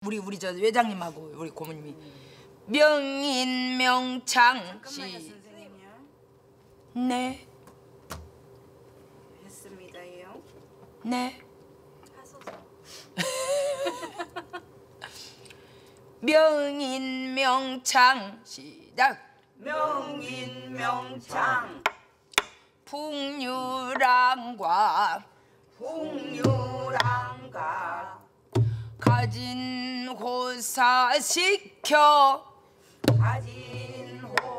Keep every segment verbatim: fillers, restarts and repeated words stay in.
우리 우리 저 회장님하고 우리 고모님이 명인 명창 잠깐만요 시. 선생님요. 네. 했습니다요. 네. 하소서. 명인 명창 시작. 명인 명창 풍류랑과 풍류랑가 가진 호사시켜 가진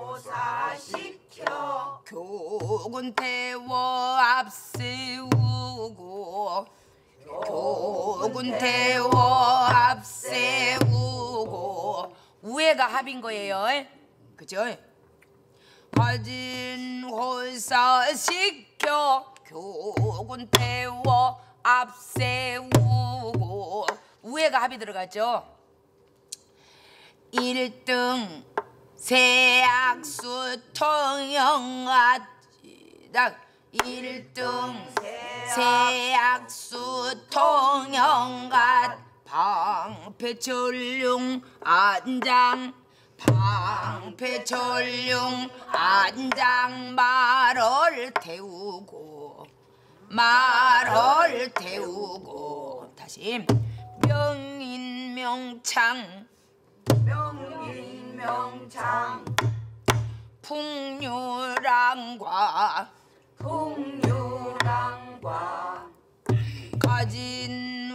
호사시켜 교군 태워 앞세우고 교군 태워 앞세우고 우애가 합인 거예요. 그죠? 가진 호사시켜 교군 태워 앞세우고 우애가 합이 들어갔죠. 일 등 세악수 통영아 시작. 일 등 세악수 통영아 방패철룡 안장 방패철룡 안장 말을 태우고 말을 태우고 다시 명인 명창 명인 명창 풍류랑과 풍류랑과 가진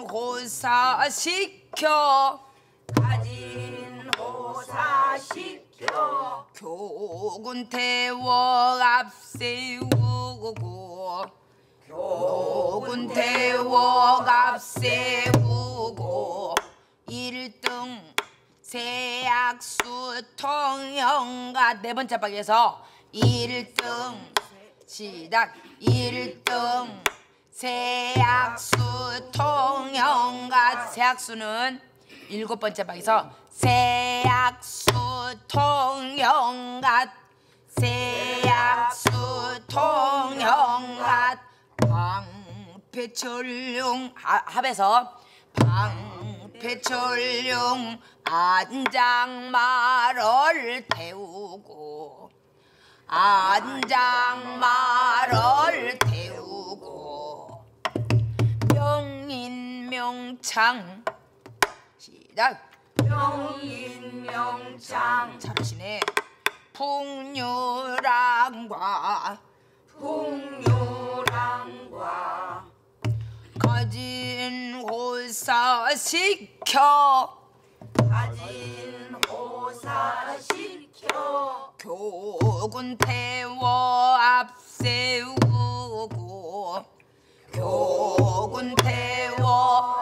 호사시켜 가진 호사시켜 교군 태워 앞세우고 교군 태워 앞세우고 일 등 세악수 통영가 네 번째 박에서 일 등 시작. 일 등 세악수 통영가 세악수는 일곱 번째 박에서 세악수 통영가 세악수 통영가 방패철룡 합에서 방패철룡 안장말을 태우고 안장말을 태우고 명인 명창 시작. 명인 명창 잘하시네. 풍류랑과 풍류랑과 가진 호사시켜 가진 호사시켜 교군 태워 앞세우고 교군 태워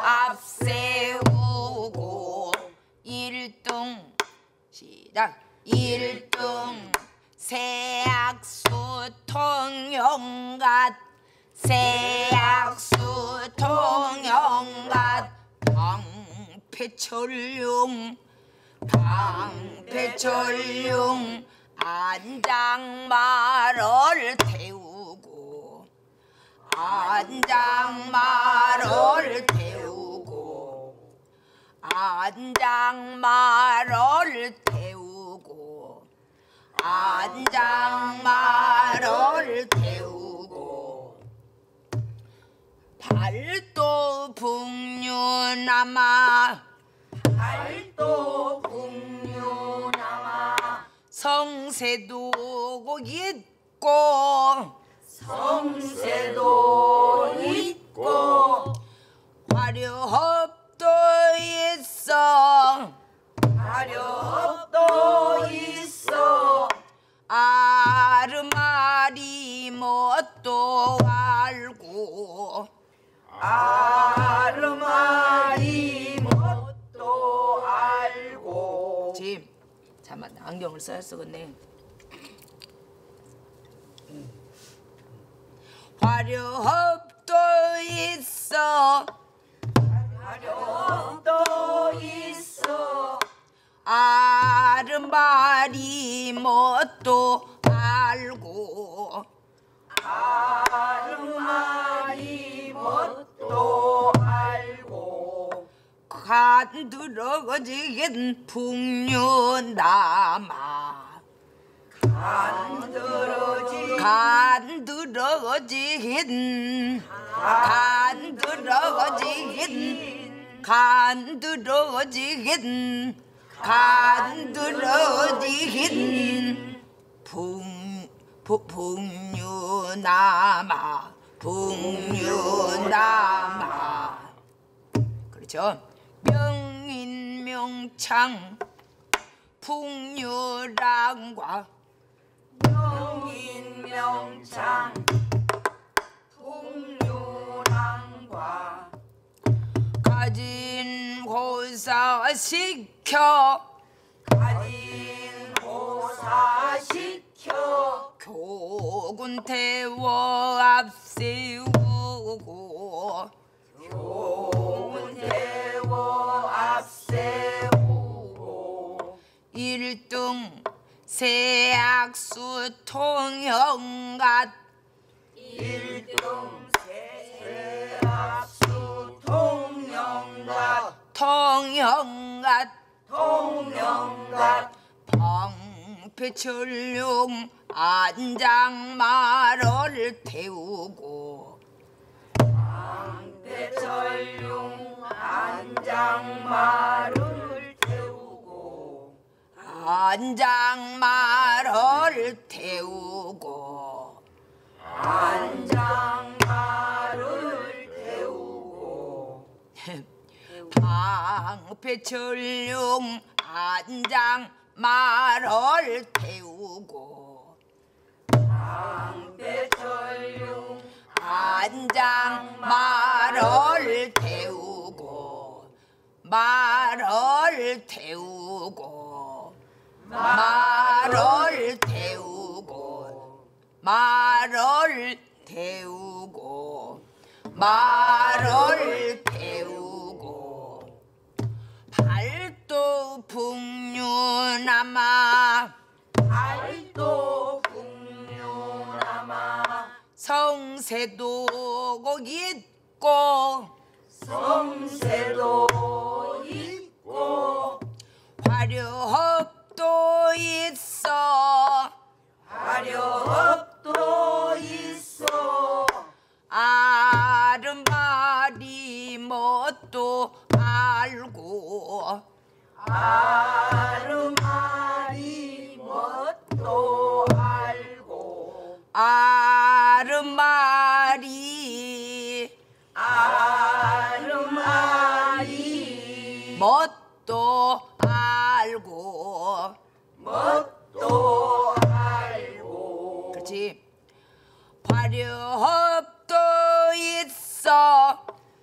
앞세우고 일 등 시작. 일 등 세악수 통영갓 세악수 통영갓 방패철룡 방패철룡 안장말을 태우고 안장말을 태우고 안장말을 태우고 안장말을 태우고 발도 북류남아 발도 북류남아 성세도 있고 성세도 있고 화려업도 있어 화려업도 있어 아르마리 뭣도 알고 아르마리 뭣도 알고 지 잠깐 안경을 써야 쓰겠네. 화려업도 있어 화려업도 있어 아르마리 뭣도 알고 아르마리 뭣도 알고 간드러지긴 풍류남아 간드러지 간드러지긴 간드러지긴 간드러지긴 간드러지긴 풍 풍류남아 풍류남아 그렇죠. 명인명창 풍류랑과 명인명창 풍류랑과 가진 고사시켜 가진 고사시켜 교군 태워 앞세우고 교훈 태워 앞세우고 일등 세악수 통영갓 일등 세악수 통영갓 통영갓 통영갓 방패철룡 안장마를 태우고 방패철룡 안장마를 태우고 안장마를 태우고 안장마를 태우고 방패철룡 안장마를 태우고 방패철룡 안장마를 태우고 말을 태우고 말을 태우고 말을 태우고 말을 태우고 발도 풍류남아 알도 풍류남아 성세도 있고 성세도 있고 화려업도 있어 화려업도 있어 아름마리 뭣도 알고 아름마리 뭣도 알고 아름마리 아름마리 뭣도 알고 뭣도 알고 그렇지 화려업도 있어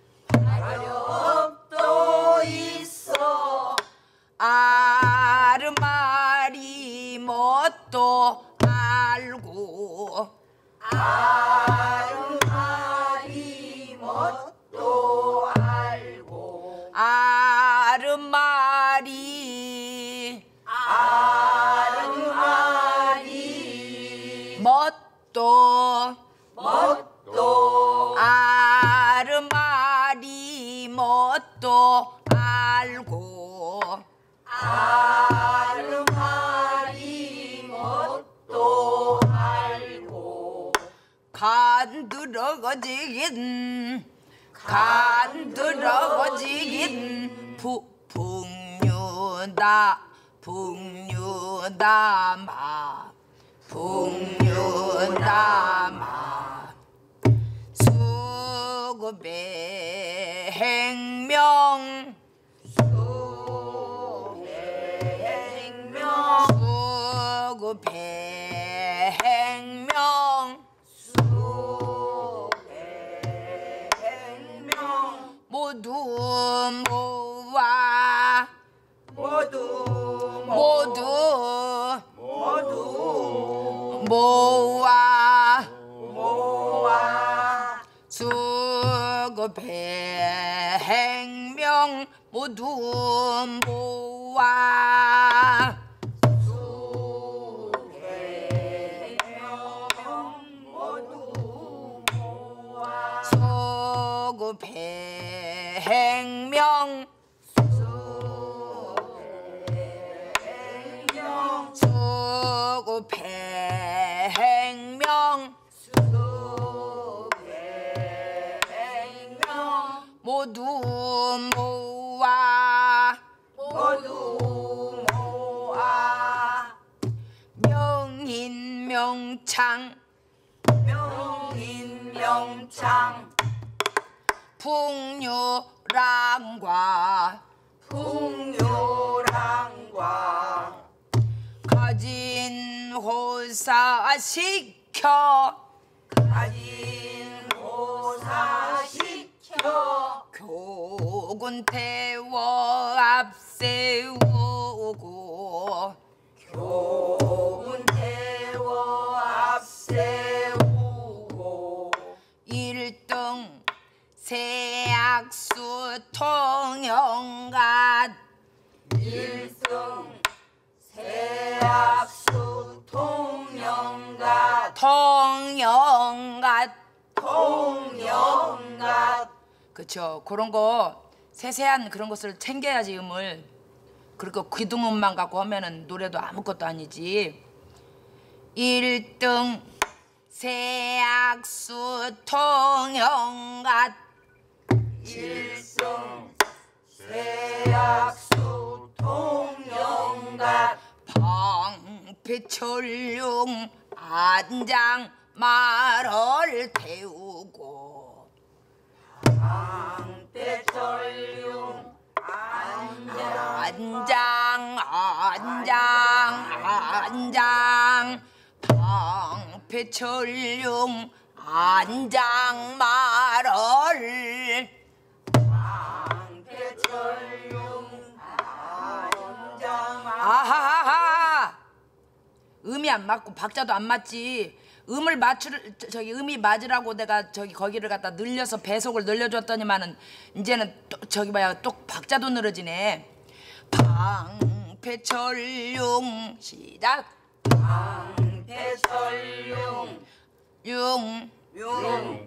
화려업도 있어 아름마리 뭣도 알고 아름마리 뭣도 알고 아름마리 아름마리 뭣도 뭣도 아름마리 뭣도 알고 아름마리 뭣도 알고 간드러지긴 간드러지긴 풍류다 풍류다마 풍류다마 수구백명 수백명 수구백명 수백명 모두 모아 모두 모두 모두 모아 모아 수구백명 모두 모아 수백명 모두 모아 수구백명 모두 모아 모두 모아 명인명창 명인명창 풍류랑과 풍요랑과 가진 호사시켜 가진 호사시켜 교군 태워 앞세우고 교훈 태워 앞세우고 일등 세악수 통영갓 일승 세악수 통영갓 통영갓 통영갓 그쵸. 그런 거 세세한 그런 것을 챙겨야지 음을. 그리고 귀등음만 갖고 하면은 노래도 아무것도 아니지. 일등 세악수 통영갓 일승 세악수 통영갓 방패철룡 안장 말을 태우고 방패철룡 안장 안장 안장 안장 방패철룡 안장 말을 방패철룡 안장 아하하하 음이 안 맞고 박자도 안 맞지. 음을 맞출 저기 음이 맞으라고 내가 저기 거기를 갖다 늘려서 배속을 늘려줬더니만은 이제는 또 저기 봐야 또 박자도 늘어지네. 방패철룡 시작. 방패철룡 용 용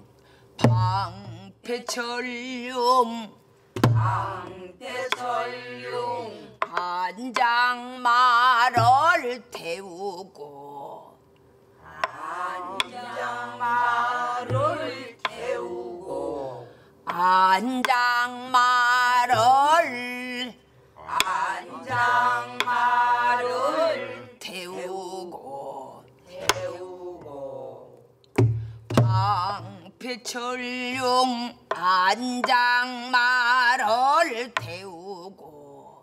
방패철룡 방패철룡 안장 말을 태우고 안장 말을 태우고 안장 말을 안장 말을 태우고 태우고 방패철룡 안장 말을 태우고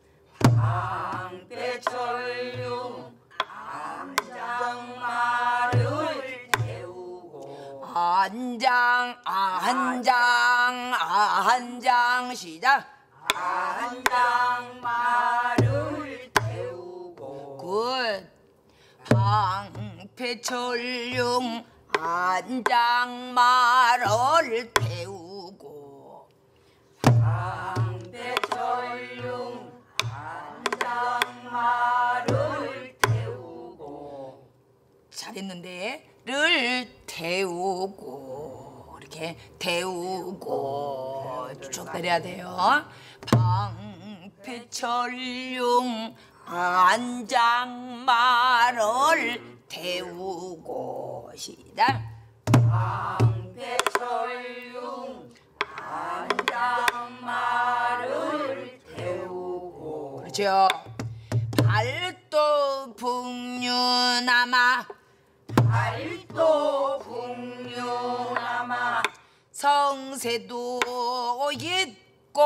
방패철룡 안장 말을 태우고 안장 안장 안장 시작. 안장 말을 태우고 굿. 방패철룡 안장 말을 태우고 방패철룡 안장 말을 태우고 잘했는데 를 태우고 이렇게 태우고 쭉 내려야 돼요. 방패철룡 안장 말을 태우고 시작. 방패철룡 안장 말을 태우고 그렇죠. 발도 북류남아 발도 북류남아 성세도 있고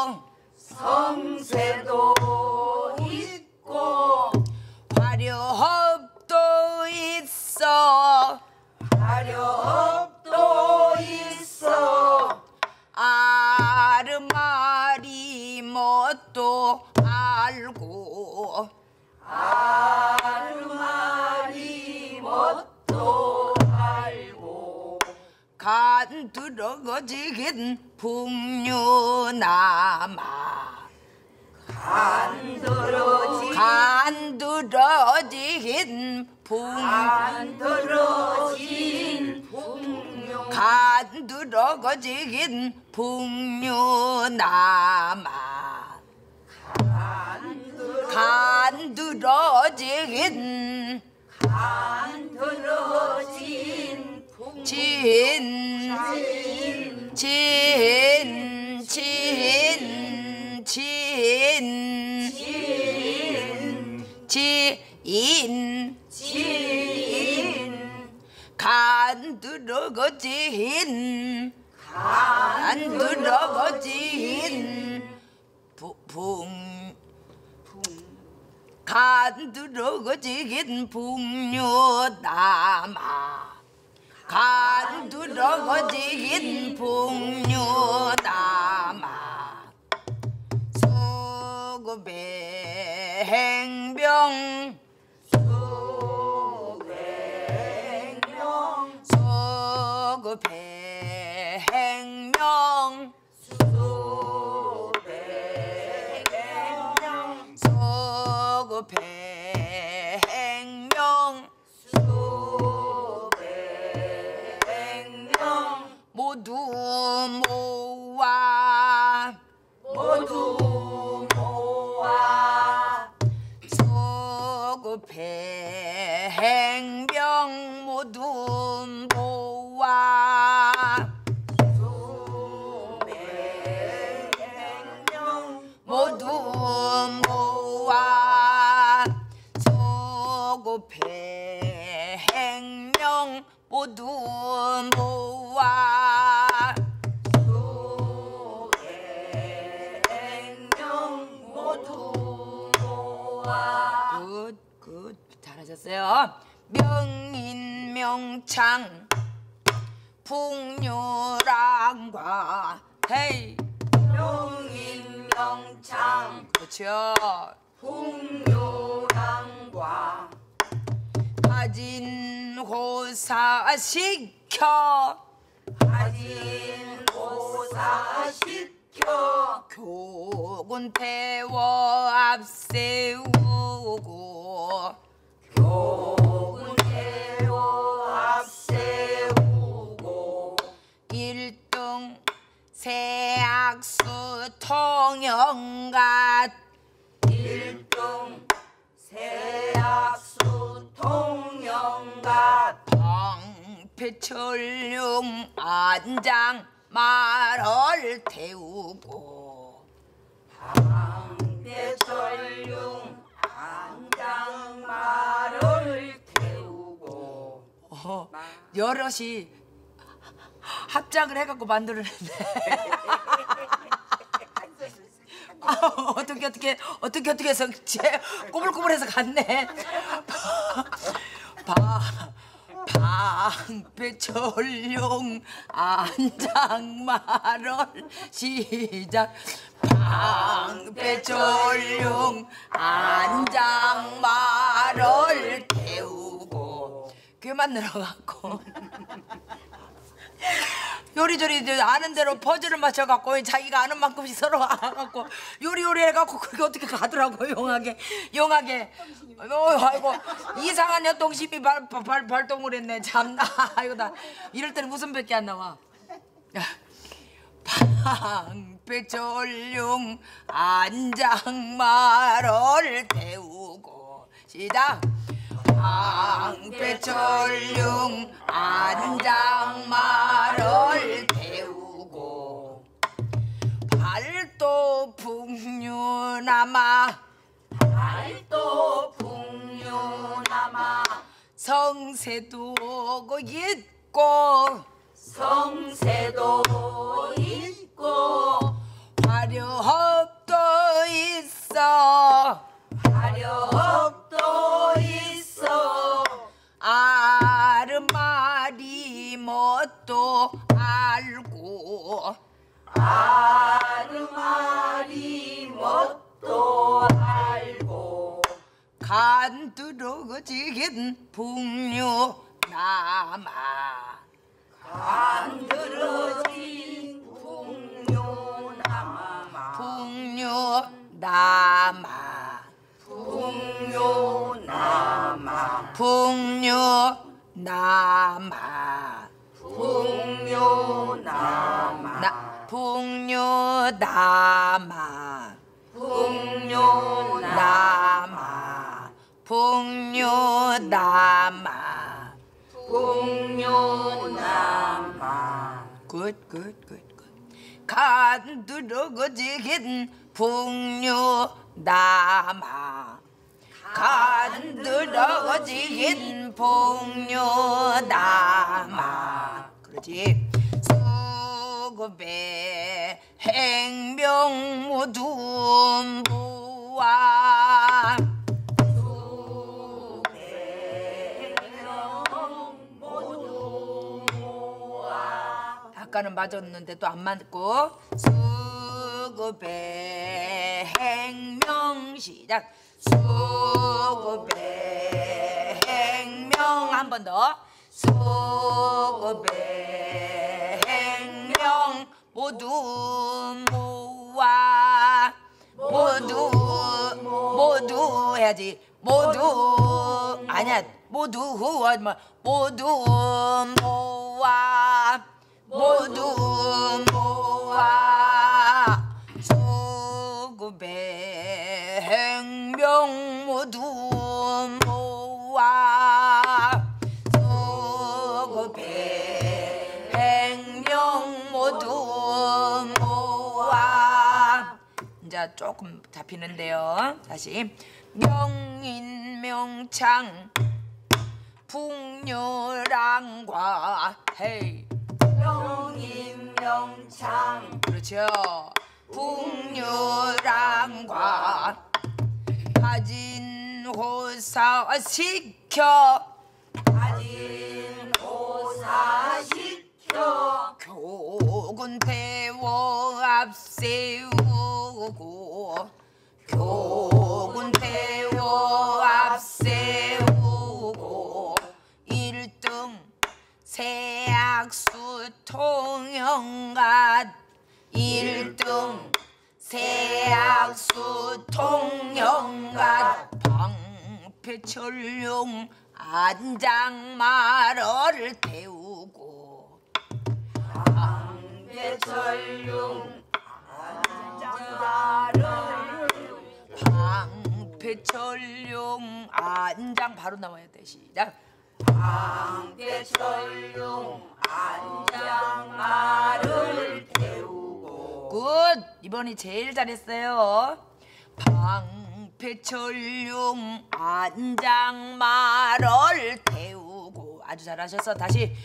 성세도 있고 화려업도 있어 화려업도 있어 아르마리 뭣도 알고 아르마리 뭣도 알고 간 들어거지긴 북류남아 간 들어지 간 들어지긴 북 간 들어진 북류 간 들어거지긴 북류남아 간 들어지긴 간 들어진 북류 진, 진, 간드러거진 간드러거진 붕 간드러거진 풍류담아 간드러거진 풍류담아 수구백병 수백명 수구백명 수백명 수구백명 수백명 모두 모아 모두 모아 수구백명 모두 모아 수백명 모두 모아 수구백명 모두 모아 수백명 모두 모아 굿, 굿. 잘하셨어요. 명인명창 풍류랑과 헤이 명인명창 그렇죠. 풍요랑과 가진 호사시켜 가진 고사시켜 교군 태워 앞세우고 교군 태워 앞세우고 일등 세악수 통영갓 일등 세악수 통영갓 방패철룡 안장 말을 태우고 방대철룡 안장말을 태우고 어, 여럿이 합작을 해갖고 만들어냈네. 아, 어떻게 어떻게 어떻게 어떻게 해서 제 꼬불꼬불해서 갔네. 바 방패철룡 안장말을 시작. 방패철룡 안장말을 태우고 귀만 늘어갖고 요리조리 이제 아는 대로 퍼즐을 맞춰갖고 자기가 아는 만큼씩 서로 알아갖고 요리요리 해갖고 그게 어떻게 가더라고. 용하게 용하게 어, 아이고 이상한 여동심이 발, 발, 발동을 했네. 참나. 아이고 나 이럴 때는 웃음밖에 안 나와. 방패철룡 안장말을 태우고 시작. 방패철룡 안장말을 태우고 발도 풍류남아 발도 풍류남아 성세도 있고 성세도 있고 화려업도 있어 화려업도 있어 아르마리 뭣도 알고 아르마리 뭣도 알고 간드러지긴 풍류 남아 간드러진 풍요남아 풍류 남아 풍요남아 풍류 남아 풍요남아 나 풍류 남아 풍요남아 남아 풍류 남아 풍요남아 굿굿굿굿 간드러지긴 풍류 남아 간드러진 풍류담아. 그렇지. 수급의 행명무둔부와 아까는 맞았는데 또 안 맞고. 수급의 행명 시작. 수급의 행명 한 번 더. 수급의 행명 모두 모아 모두 모두 해야지. 모두 아니야. 모두 하지 마. 모두 모아 모두 모아 수급의 행명 모두 모아 수급의 행명 모두 모아. 이제 조금 잡히는데요. 다시. 명인명창 풍류랑과 헤이 명인명창 그렇죠. 풍류랑과 가진호사시켜 가진호사시켜 교군 태워 앞세우고 교군 태워 앞세우고 일등 세악수 통영갓 일등 세악수 통영갓 방패철룡 안장마를 태우고 방패철룡 안장마를 방패철룡 안장 바로 나와야 돼. 시작. 방패철룡 안장마를 태우고. 굿. 이번이 제일 잘했어요. 방패철룡 안장마를 태우고. 아주 잘하셨어. 다시.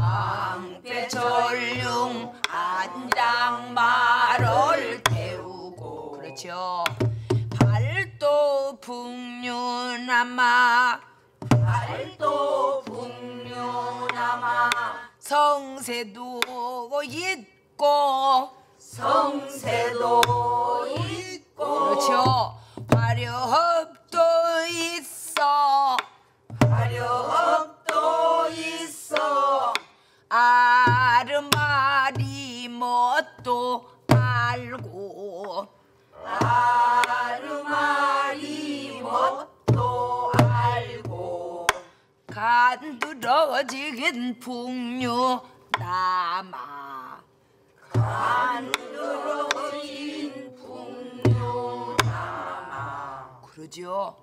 방패철룡 안장마를 태우고. 그렇죠. 발도 풍류남아 발도 풍류남아 성세도 있고 성세도 있고 그렇죠. 화려업도 있어 화려업도 있어 아르마리 뭣도 알고 아르마리 뭣도 알고 간드러지긴 풍류남아 간드러진 풍류남아 그러죠.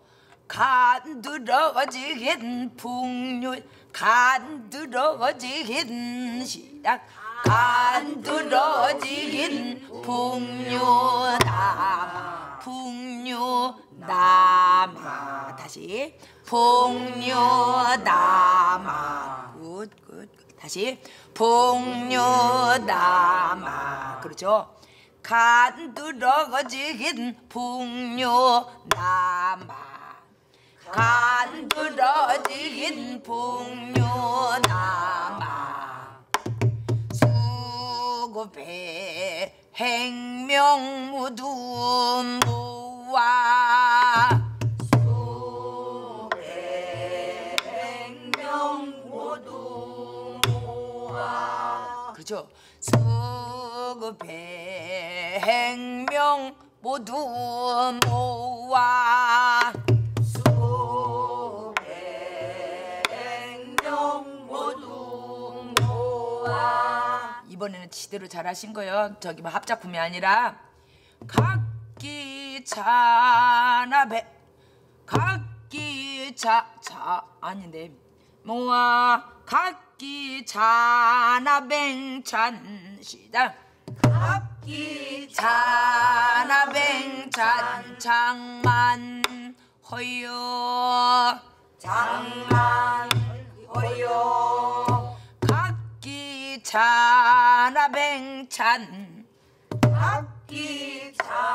간드러지긴 풍류 간드러지긴 시작. 간드러지긴 풍류남아 풍류남아 다시 풍류남아 굿굿 다시 풍류남아 그렇죠. 간드러지긴 풍류남아 간드러지긴 풍류남아 수급의 행명무두 모아 수배 행명모두 모아 그렇죠. 수급의 행명 모두 모아 수배 행명 모두 모아. 이번에는 제대로 잘하신 거예요. 저기 뭐 합작품이 아니라 각기 자나배 각기 자자 아닌데 모아 각기 자나뱅찬 시작. 각기 자나뱅찬 장만 허여 장만 허여 각기 찬하뱅찬 각기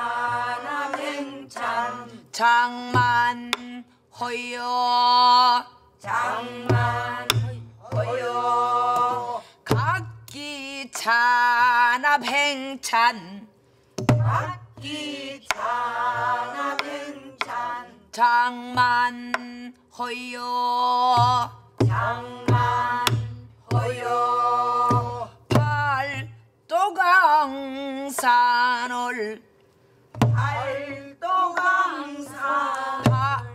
찬하뱅찬 장만 허여 장만 허여 각기 찬하뱅찬 각기 찬하뱅찬 장만 허여 장만 허여 팔도강산을 팔도강산 파,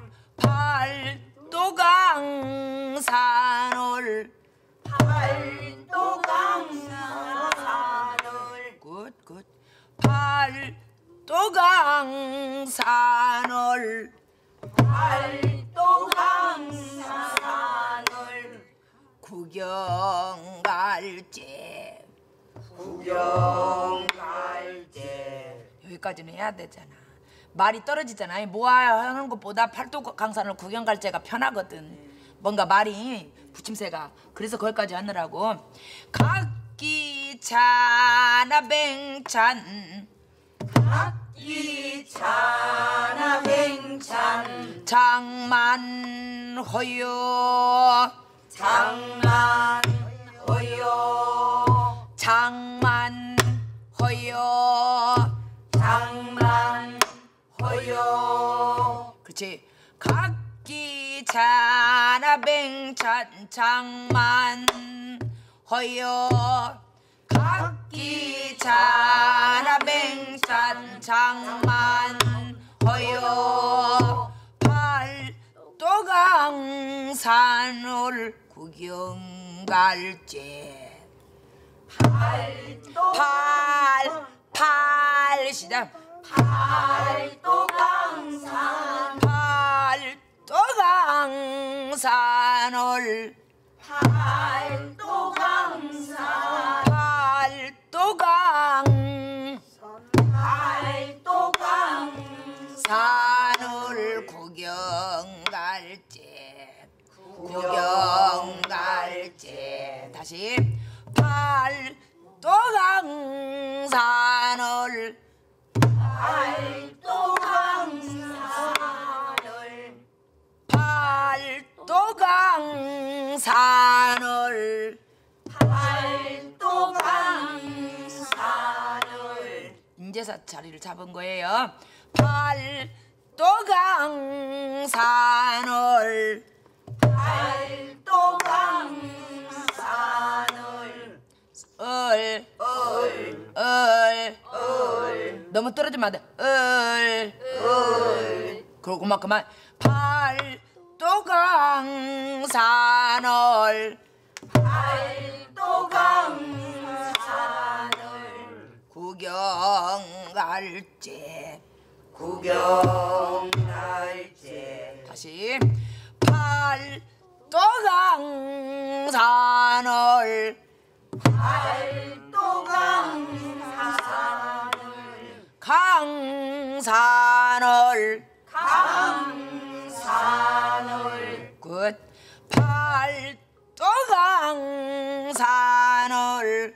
팔도강산을 팔도강산을 굿굿 팔도강산을 팔도강산을 구경 갈지 구경 갈때 여기까지는 해야 되잖아. 말이 떨어지잖아. 모아 하는 것보다 팔도강산을 구경 갈지가 편하거든. 뭔가 말이 붙임새가. 그래서 거기까지 하느라고. 각기 찬하뱅찬 각기 찬하뱅찬 장만 허여 장만 허여 장만 허여 장만 허여 그렇지. 각기 찬하뱅찬 장만 허여 각기 찬하뱅찬 장만 허여 팔도강산을 구경 갈지 팔도 팔, 팔 시작 팔도강산 팔도강산을 팔도강산 팔도강 팔도강산을 구경 갈지 구경 갈지 다시 팔도강산을 팔도강산을 팔도강산을 팔도강산을 인제사 자리를 잡은 거예요. 팔도강산을 팔도강산을 얼, 얼, 얼, 얼, 너무 떨어지면 안 돼. 얼, 얼, 그러고 막 그만. 팔도강산을 팔도강산을 구경 갈지 구경 갈지 다시 팔도강산을 팔도강산을 강산을 강산을 굿 팔도강산을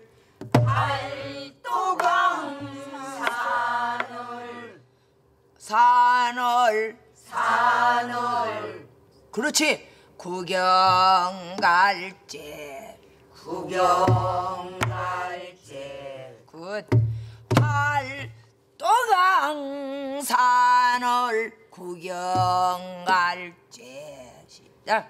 팔도강산을 산을 산을 그렇지 구경 갈지 구경 갈지 굿 팔도강산을 구경 갈지 시작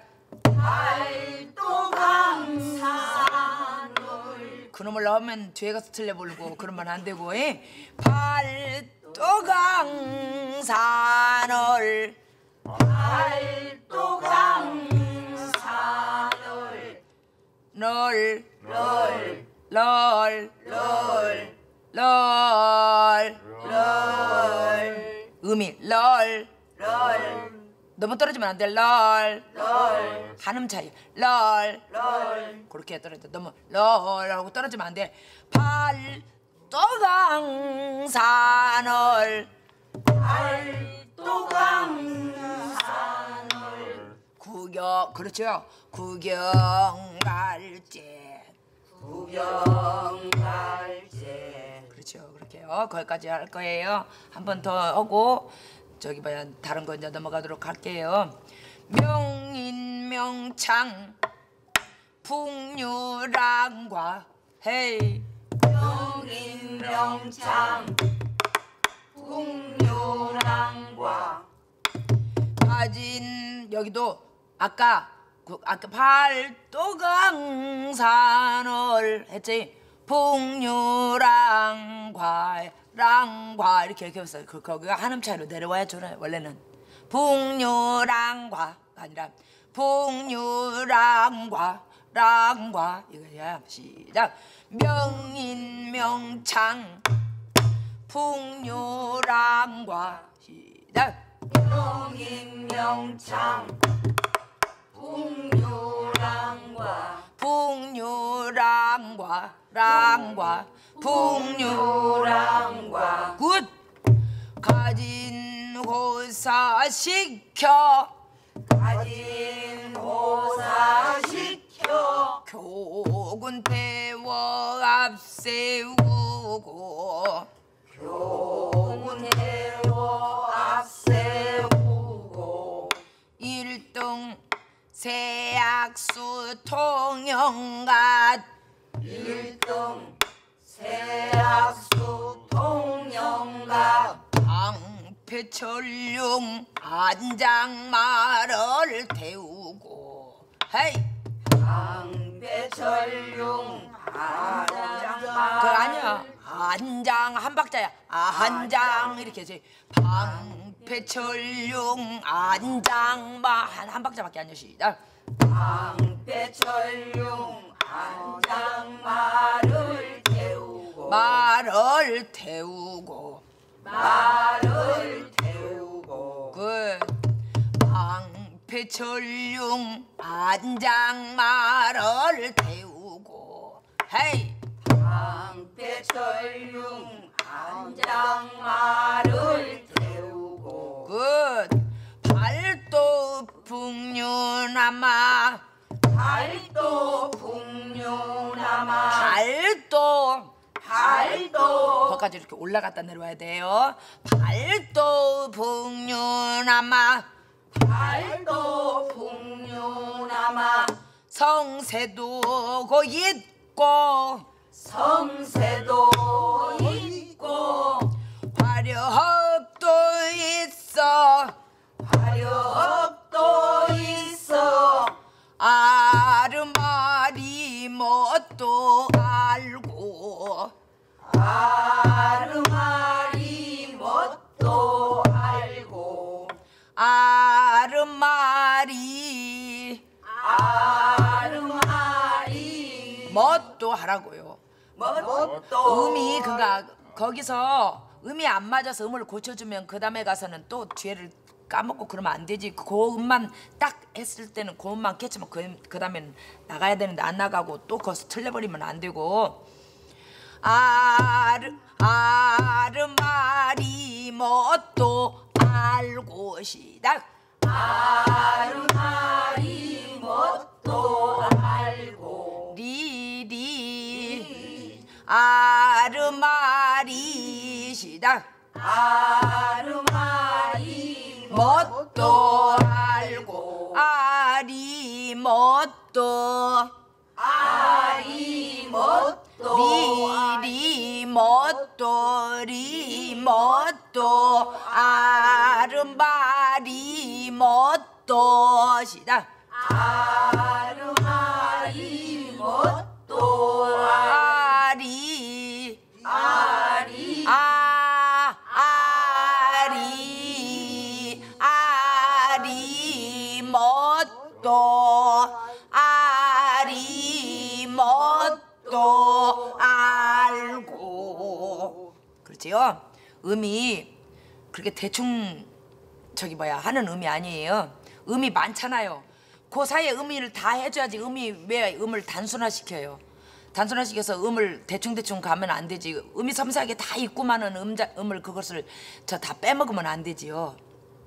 팔도강산을 그놈을 넣으면 뒤에 가서 틀려 부르고 그러면 안 되고 에? 팔도강산을 팔도강산을 널 널 널 널 널 널 음이 널 널 너무 떨어지면 안 돼. 널 널 한음 차이 널 널 그렇게 떨어져. 너무 널 하고 떨어지면 안 돼. 팔도강산을 팔도강산을 구경 그렇죠. 구경 갈제 구경 갈제 그렇죠. 그렇게요. 거기까지 할 거예요. 한 번 더 하고 저기 뭐야 다른 거 이제 넘어가도록 할게요. 명인명창 풍류랑과 헤이 명인명창 풍류랑과 가진 여기도 아까 그 아까 팔도강산을 했지. 풍류랑과 랑과 이렇게 이렇게 했어요. 그 거기가 한음 차이로 내려와야 좋아요. 원래는 풍류랑과가 아니라 풍류랑과 랑과 이거야. 시작. 명인명창 풍류랑과 시작. 명인명창 풍류랑과 풍류랑과 랑과 풍류랑과 굿 가진 호사시켜 가진 호사시켜 교군 태워 앞세우고 교군 태워 앞세우고 일등 세약수 통영갓 일등 세약수 통영가 방패철룡 안장말을 태우고 헤이 방배철룡 안장말 그 아니야 안장 한 박자야 안장 이렇게 해서 방패철룡 안장말 한 박자밖에 안 돼. 시작. 방배철룡 안장말을 태우고 말을 태우고 말을 태우고 그 방패철룡 안장말을 태우고 헤이 방배철룡 안장말을 태우고 굿 발도 풍류나마 발도 풍류나마 발도 발도 거기까지 이렇게 올라갔다 내려와야 돼요. 발도 풍류나마 발도 풍류나마 성세도 고 있고 성세도 있고 화려업도 있어 화려업도 있어 아르마리 뭣도 알고 아르마리 뭣도 알고 아르마리 아르마리 뭣도 하라고요. 뭣도 음이 그가 거기서 음이 안 맞아서 음을 고쳐주면 그 다음에 가서는 또 뒤에를 까먹고 그러면 안 되지. 그 음만 딱 했을 때는 그 음만 캐치면 그, 그 다음에는 나가야 되는데 안 나가고 또 거기서 틀려버리면 안 되고 아르 아르마리 뭣도 알고 시작. 아르마리 뭣도 알고 리리 아르마리 시작. 아르마리 뭣도 알고 아리 뭣도 아리 뭣도 리리 뭣도 리 뭣도 아름바리 뭣도 시작. 아르마리 뭣도 아리 아리 아 아리 아리 뭣도 아리 뭣도 알고 그렇지요. 음이 그렇게 대충 저기 뭐야 하는 음이 아니에요. 음이 많잖아요. 그 사이에 음을 다 해줘야지. 음이 왜 음을 단순화시켜요? 단순화시켜서 음을 대충대충 가면 안 되지. 음이 섬세하게 다 있고만은 음자, 음을 그것을 저 다 빼먹으면 안 되지요.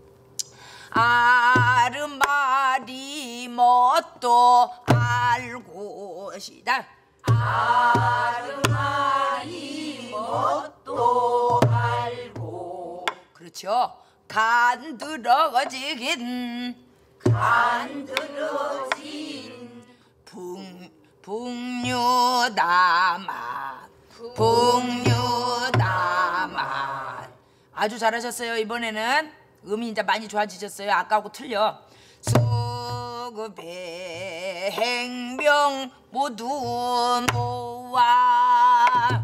아르마리 뭣도 알고시다. 아르마리 뭣도 알고 그렇죠. 간드러지긴 간드러진 북 북류다맛 북류다맛 아주 잘하셨어요. 이번에는 음이 이제 많이 좋아지셨어요. 아까하고 틀려. 수급의 행명 모두 모아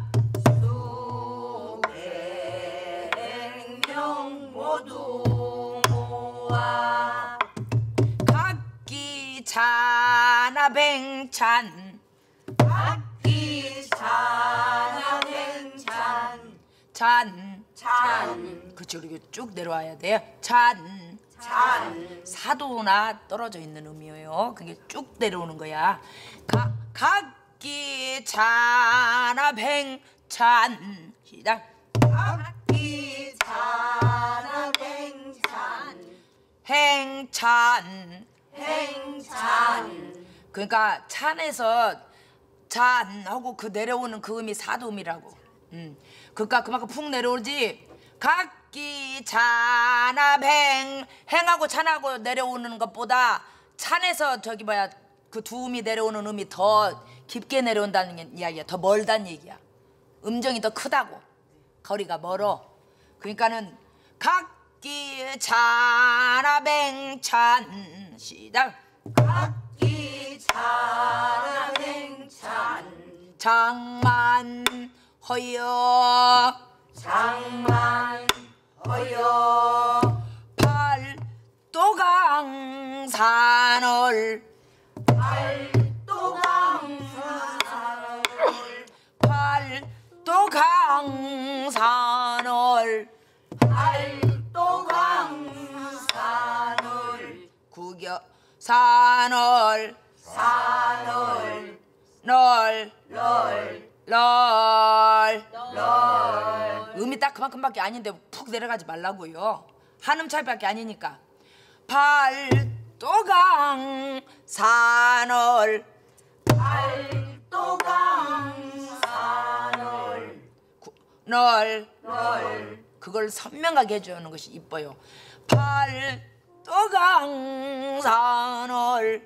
수배 행명 모두 모아 각기 찬하뱅찬 각기 찬하뱅찬 찬 찬 그쵸. 그리고 쭉 내려와야 돼요. 찬 찬 사도나 떨어져 있는 음이에요. 그게 쭉 내려오는 거야. 가, 각기 찬하뱅찬 시작. 각기 찬하뱅찬 행찬 행찬 그러니까 찬에서 찬하고 그 내려오는 그 음이 사도음이라고. 음. 그러니까 그만큼 푹 내려오지. 각기 찬하뱅 행하고 찬하고 내려오는 것보다 찬에서 저기 뭐야 그 두 음이 내려오는 음이 더 깊게 내려온다는 이야기야. 더 멀다는 얘기야. 음정이 더 크다고. 거리가 멀어. 그러니까는 각기 찬하뱅찬 시작. 각기 찬하뱅찬 장만 허여 장만 허여 팔도강산을 팔도강산을 팔도강산을 팔도강산을 구겨 산을 산을 널 널 널 널 음이 딱 그만큼밖에 아닌데 푹 내려가지 말라고요. 한음 차이밖에 아니니까. 팔도강산을 팔도강산을 널 널 그걸 선명하게 해주는 것이 이뻐요. 팔도강산을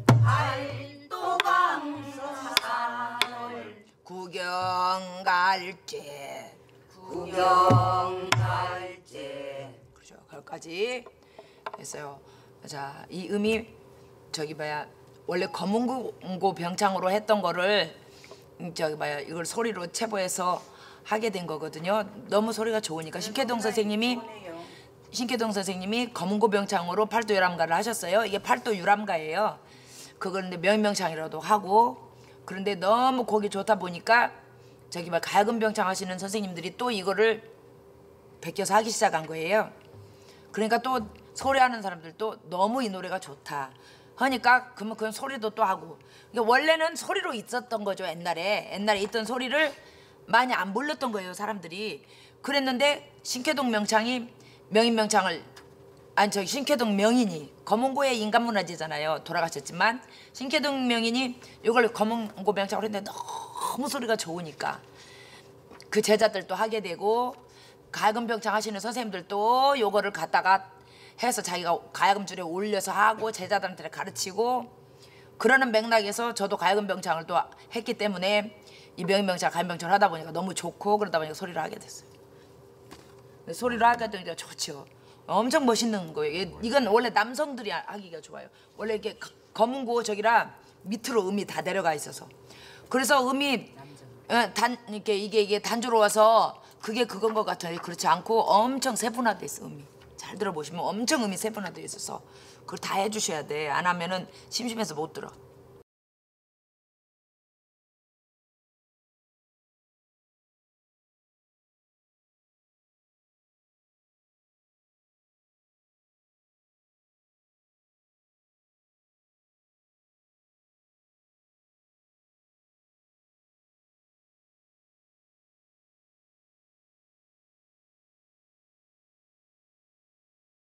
팔도강산을 구경 갈제 구경 갈제 그렇죠. 거기까지 했어요. 자, 이 음이 저기 뭐야 원래 검은고 병창으로 했던 거를 음, 저기 뭐야 이걸 소리로 체보해서 하게 된 거거든요. 너무 소리가 좋으니까 신케동 선생님이 신케동 선생님이 검은고 병창으로 팔도 유람가를 하셨어요. 이게 팔도 유람가예요. 그걸 근데 명명창이라도 하고 그런데 너무 곡이 좋다 보니까 저기 막 가야금 병창 하시는 선생님들이 또 이거를 베껴서 하기 시작한 거예요. 그러니까 또 소리하는 사람들도 너무 이 노래가 좋다 하니까 그러면 그 소리도 또 하고. 그러니까 원래는 소리로 있었던 거죠. 옛날에 옛날에 있던 소리를 많이 안 불렀던 거예요 사람들이. 그랬는데 신케동 명창이 명인 명창을 아니 저기 신케동 명인이 검은고의 인간문화재잖아요. 돌아가셨지만 신케동 명인이 이걸 검은고 명창으로 했는데 너무 소리가 좋으니까 그 제자들도 하게 되고 가야금 병창 하시는 선생님들도 요거를 갖다가 해서 자기가 가야금 줄에 올려서 하고 제자들한테 가르치고 그러는 맥락에서 저도 가야금 병창을 또 했기 때문에 이 명인 명창 가야금 병창을 하다 보니까 너무 좋고 그러다 보니까 소리를 하게 됐어요. 소리를 하게 되니까 좋죠. 엄청 멋있는 거예요. 이- 이건 원래 남성들이 하기가 좋아요. 원래 이게 검은고 저기라 밑으로 음이 다 내려가 있어서 그래서 음이 어, 단 이렇게 이게 이게 단조로워서 그게 그건 것 같아요. 그렇지 않고 엄청 세분화돼 있어 음이. 잘 들어보시면 엄청 음이 세분화돼 있어서 그걸 다 해주셔야 돼. 안 하면은 심심해서 못 들어.